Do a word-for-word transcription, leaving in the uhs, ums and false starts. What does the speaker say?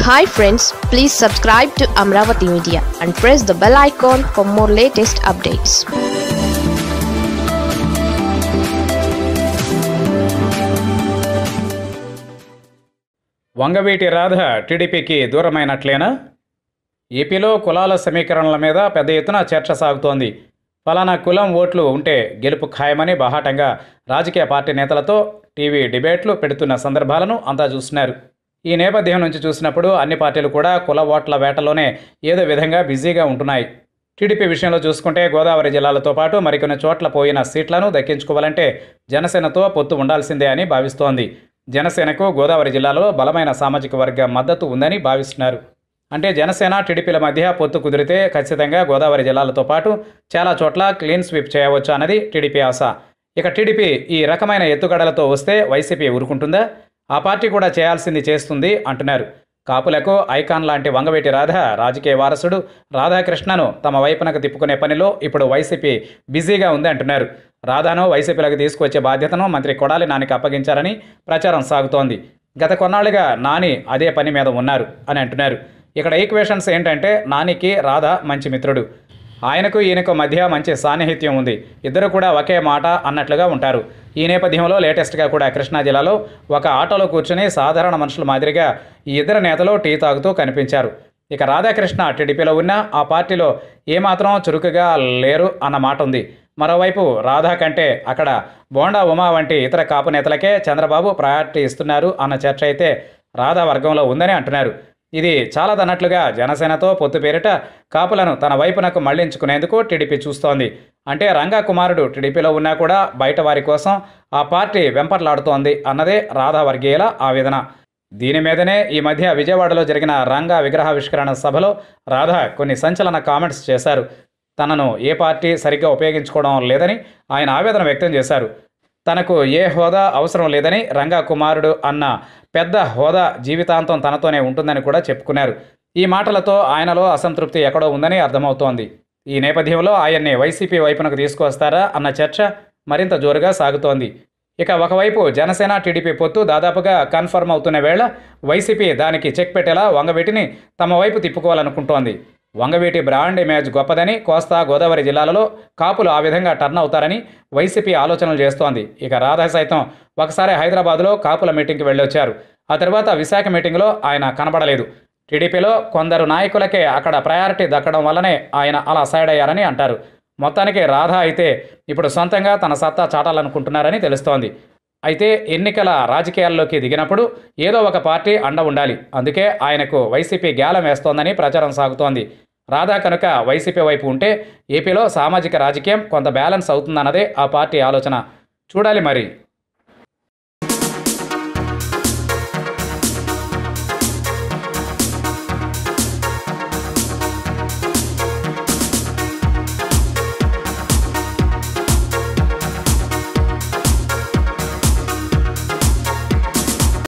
Hi friends, please subscribe to Amaravathi Media and press the bell icon for more latest updates. Vangaveeti Radha టీడీపీకి దూరమైనట్లేనా? ఏపీలో కులాల సమీకరణల మీద పెద్ద ఎత్తున చర్చ సాగుతోంది. ఫలానా కులం ఓట్లు ఉంటే గెలుపు ఖాయమని బాహాటంగా రాజకీయ పార్టీ నేతలతో టీవీ డిబేట్లు పెడుతున్న సందర్భాలను అంతా చూస్తున్నారు. ఈ నేపథ్యం నుంచి చూసినప్పుడు అన్ని పార్టీలు కూడా కుల ఓట్ల వేటలోనే ఏదో విధంగా బిజీగా ఉంటున్నాయి. టీడీపీ విషయంలో చూసుకుంటే గోదావరి జిల్లాలతో పాటు మరికొన్ని చోట్ల పోయిన సీట్లను దక్కించుకోవాలంటే జనసేనతో పొత్తు ఉండాల్సిందే అని భావిస్తోంది. జనసేనకు గోదావరి జిల్లాలో బలమైన సామాజిక వర్గ మద్దతు ఉందని భావిస్తున్నారు. అంటే జనసేన టీడీపీల మధ్య పొత్తు కుదిరితే ఖచ్చితంగా గోదావరి జిల్లాలతో పాటు చాలా చోట్ల క్లీన్ స్వీప్ చేయవచ్చు అన్నది టీడీపీ ఆశ. ఇక టీడీపీ ఈ రకమైన ఎత్తుగడలతో వస్తే వైసీపీ ఊరుకుంటుందా? ఆ పార్టీ కూడా చేయాల్సింది చేస్తుంది అంటున్నారు. కాపులకు ఐకాన్ లాంటి వంగవీటి రాధ రాజకీయ వారసుడు రాధాకృష్ణను తమ వైపునకు తిప్పుకునే పనిలో ఇప్పుడు వైసీపీ బిజీగా ఉంది అంటున్నారు. రాధాను వైసీపీలకు తీసుకువచ్చే బాధ్యతను మంత్రి కొడాలి నానికి అప్పగించారని ప్రచారం సాగుతోంది. గత కొన్నాళ్లుగా నాని అదే పని మీద ఉన్నారు అని అంటున్నారు. ఇక్కడ ఈక్వేషన్స్ ఏంటంటే నానికి రాధ మంచి మిత్రుడు, ఆయనకు ఈయనకు మధ్య మంచి సాన్నిహిత్యం ఉంది, ఇద్దరు కూడా ఒకే మాట అన్నట్లుగా ఉంటారు. ఈ నేపథ్యంలో లేటెస్ట్గా కూడా కృష్ణా జిల్లాలో ఒక ఆటోలో కూర్చుని సాధారణ మనుషుల మాదిరిగా ఈ ఇద్దరు నేతలు టీ తాగుతూ కనిపించారు. ఇక రాధాకృష్ణ టీడీపీలో ఉన్నా ఆ పార్టీలో ఏమాత్రం చురుకుగా లేరు అన్న మాట ఉంది. మరోవైపు రాధా కంటే అక్కడ బోండా ఉమా వంటి ఇతర కాపు నేతలకే చంద్రబాబు ప్రయారిటీ ఇస్తున్నారు అన్న చర్చ అయితే రాధా వర్గంలో ఉందని అంటున్నారు. ఇది చాలాదన్నట్లుగా జనసేనతో పొత్తు పేరిట కాపులను తన వైపునకు మళ్లించుకునేందుకు టీడీపీ చూస్తోంది. అంటే రంగా కుమారుడు టీడీపీలో ఉన్నా కూడా బయట వారి కోసం ఆ పార్టీ వెంపర్లాడుతోంది అన్నదే రాధా వర్గీయుల ఆవేదన. దీని మీదనే ఈ మధ్య విజయవాడలో జరిగిన రంగా విగ్రహావిష్కరణ సభలో రాధా కొన్ని సంచలన కామెంట్స్ చేశారు. తనను ఏ పార్టీ సరిగ్గా ఉపయోగించుకోవడం లేదని ఆయన ఆవేదన వ్యక్తం చేశారు. తనకు ఏ హోదా అవసరం లేదని, రంగా కుమారుడు అన్న పెద్ద హోదా జీవితాంతం తనతోనే ఉంటుందని కూడా చెప్పుకున్నారు. ఈ మాటలతో ఆయనలో అసంతృప్తి ఎక్కడో ఉందని అర్థమవుతోంది. ఈ నేపథ్యంలో ఆయన్ని వైసీపీ వైపునకు తీసుకువస్తారా అన్న చర్చ మరింత జోరుగా సాగుతోంది. ఇక ఒకవైపు జనసేన టీడీపీ పొత్తు దాదాపుగా కన్ఫర్మ్ అవుతున్న వేళ వైసీపీ దానికి చెక్ పెట్టేలా వంగవీటిని తమ వైపు తిప్పుకోవాలనుకుంటోంది. వంగవీటి బ్రాండ్ ఇమేజ్ గొప్పదని, కోస్తా గోదావరి జిల్లాలలో కాపులు ఆ విధంగా టర్న్ అవుతారని వైసీపీ ఆలోచనలు చేస్తోంది. ఇక రాధా సైతం ఒకసారి హైదరాబాద్లో కాపుల మీటింగ్కి వెళ్ళొచ్చారు. ఆ తర్వాత విశాఖ మీటింగ్లో ఆయన కనబడలేదు. టీడీపీలో కొందరు నాయకులకే అక్కడ ప్రయారిటీ దక్కడం వల్లనే ఆయన అలా సైడ్ అయ్యారని అంటారు. మొత్తానికి రాధా అయితే ఇప్పుడు సొంతంగా తన సత్తా చాటాలనుకుంటున్నారని తెలుస్తోంది. అయితే ఎన్నికల రాజకీయాల్లోకి దిగినప్పుడు ఏదో ఒక పార్టీ అండ ఉండాలి. అందుకే ఆయనకు వైసీపీ గ్యాలం వేస్తోందని ప్రచారం సాగుతోంది. రాధా కనుక వైసీపీ వైపు ఉంటే ఏపీలో సామాజిక రాజకీయం కొంత బ్యాలెన్స్ అవుతుందన్నదే ఆ పార్టీ ఆలోచన. చూడాలి మరి.